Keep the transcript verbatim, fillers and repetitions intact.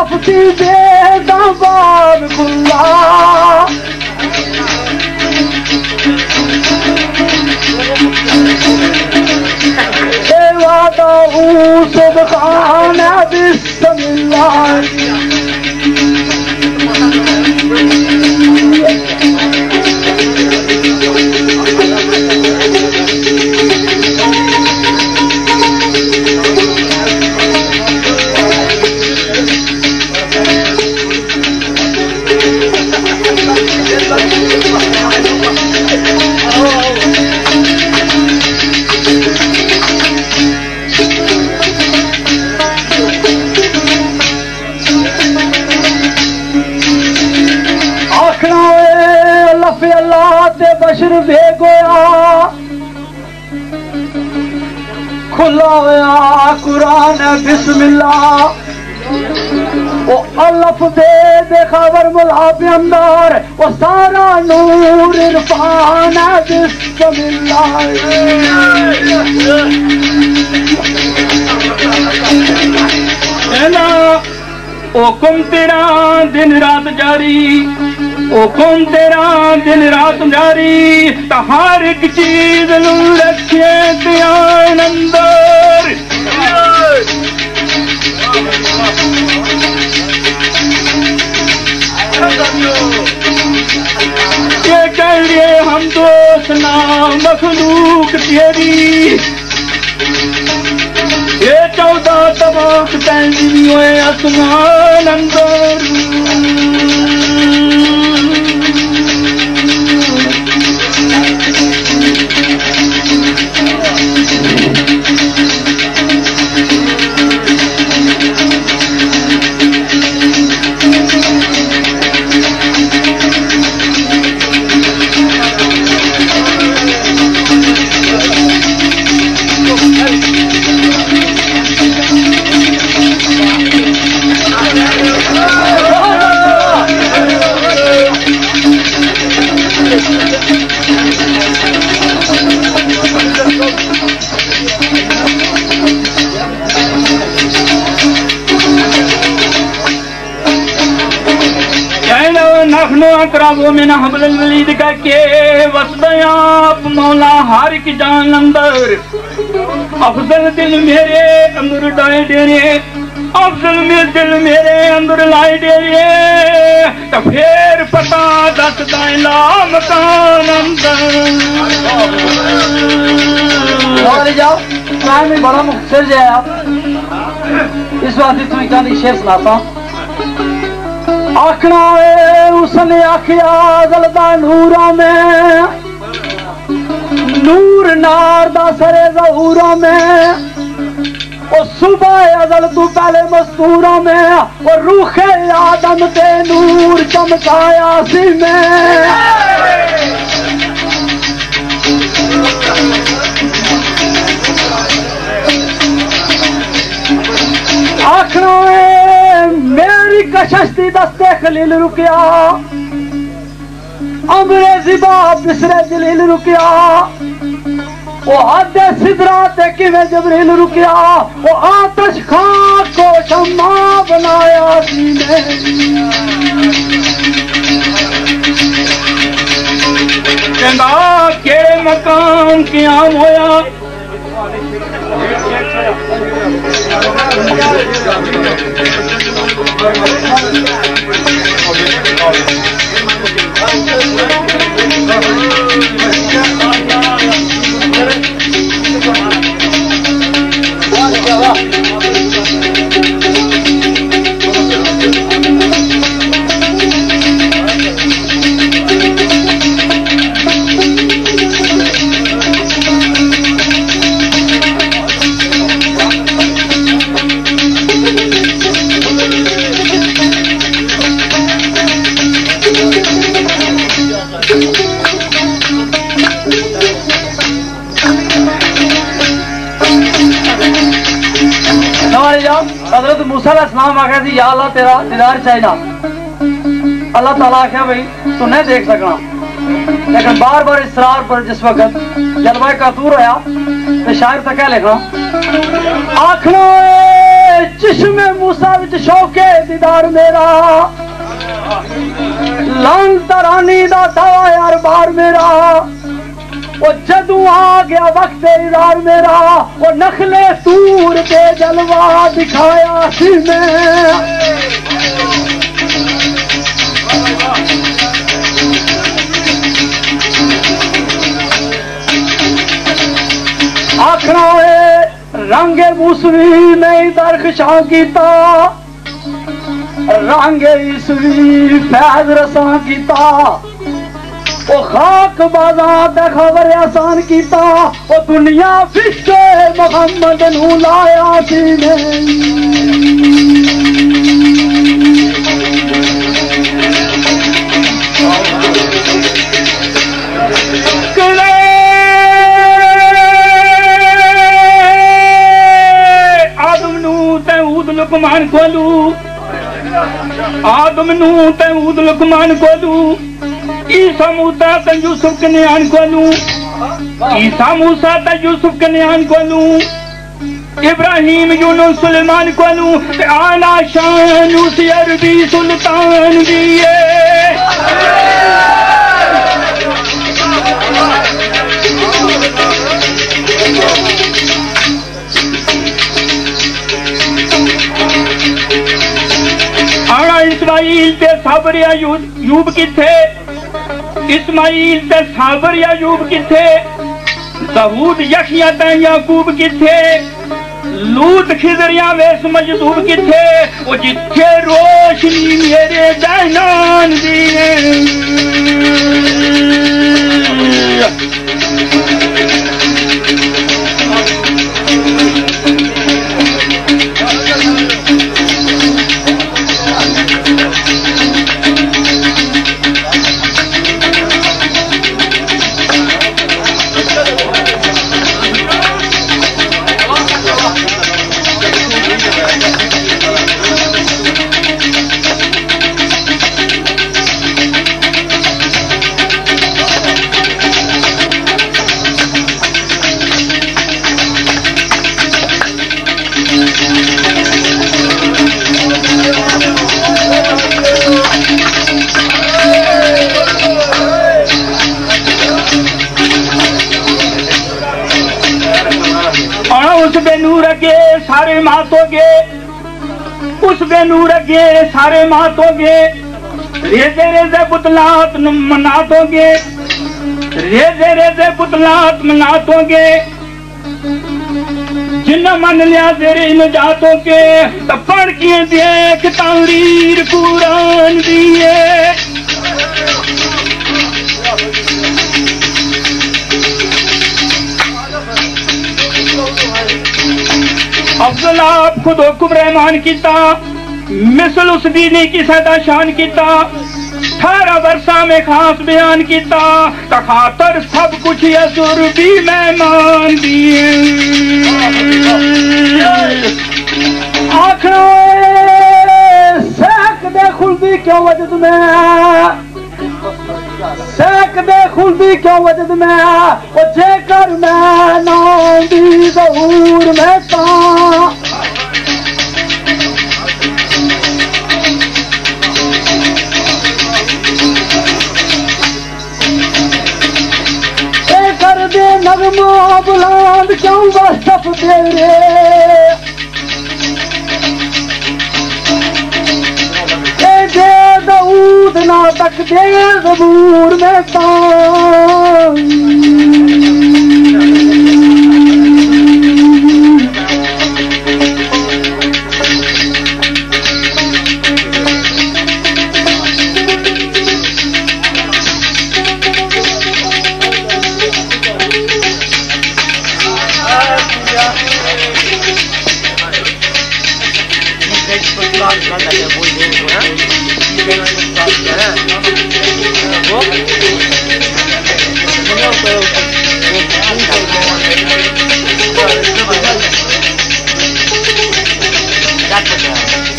लफती बेदा बाब खुल्ला वादा सुबहान बिस्मिल्लाह बशर भेगोया खुला होया कुरान बिस्मिल्लाह वो अलफ बे बेखबर मुला पे अंदर वो सारा नूर इरफान बिस्मिल्लाह हुकुम तेरा दिन रात जारी हुकुम तेरा दिन रात जारी तो हर एक चीज रखे ध्यान अंदर ये कह लिए हम दोस्त ना मखलूक तेरी ये चौदह तबाक तैली हुए आसमान अंदर वो में हमल वलीद करके वसदया मौला हर की जान अंदर अफजल दिल मेरे अंदर डाए डेरे अफजल में दिल मेरे अंदर लाए डेरे तो फिर पता दस दाइला मकान अंदर जाओ में बड़ा मुख्तर है आप इस बात तुम्हें कहानी शेर सुनाता आखना है उसने आखिया जलदा नूरा में नूर नार दा सरे ज़हूरा में और सुबह अजल तू पहले मस्तूरा में और रूखे आदम ते नूर चमकाया सी में आखना है मेरी कशस्ती दस्ते खलील रुकिया अंग्रेजी बाप बिसरे जलील रुकिया वो हद सिदरा ते किवे जबरील रुकिया वो आतश खाक को शम्मा बनाया सीने कहंदा केड़े मकाम क़याम होया हजरत मूसा अलैहिस्सलाम आखिया थी या अल्लाह तेरा दीदार चाहिए अल्लाह ताला आखिया भाई तू नहीं देख सकना लेकिन बार बार इसरार पर जिस वक्त जलवा का दूर होया तो शायर तक क्या लिखना आखना चिश्मे मूसा विच शौके दीदार मेरा लांग तरानी दा दावा यार बार मेरा वो जदू आ गया वक्त इरार मेरा वो नखले तूर पे जलवा दिखाया सी मैं आखना है रंगे मूसवी नहीं दरख्शां कीता रंगे ईसवी फैज रसां कीता वो खाक बाजा दा खबर आसान कीता वो दुनिया फिशे मोहम्मद नू लाया सी आदम नू ते ऊद लुकमान कोलू आदम नू ते ऊद लुकमान कोलू ईसा मूसा ते यूसुफ कन्यान कोलू ईसा मूसा ते यूसुफ कन्यान कोलू इब्राहिम यूनुस सुलेमान कोलू ते आला शान उस अरबी सुल्तान दिए आला इस्माइल ते साबर अयूब किथे इस्माइल ते साबर यायूब किथे दाऊद यखिया ते याकूब किथे लूत खिजरिया वेस मजदूब किथे वो जिथे रोशनी मेरे दैनान दी उस बेनूर अगे सारे मातोगे उस बेनूर अगे सारे मातोगे रेजे रेजे पुतलात मनातोगे रेजे रेजे पुतलात मनातोगे जिन्ना मन लिया तेरे नजातों के तो पढ़ के देख तहरीर कुरान दिए अफजल आप खुद हुक्म रहमान किता मिसल उस दीनी की सदा शान किता अठारह वर्षा में खास बयान किता तखातर सब कुछ असुर भी मेहमान दिए आखिर सेक दे खुल्दी क्यों वजद में सेक दे खुल्दी क्यों वजद में वो जेकर मैं नाम दी ज़हूर में ता कर दे नगमा बुलंद क्यों वसफ तेरे दे दाऊद ना तक दे ज़बूर में ता That's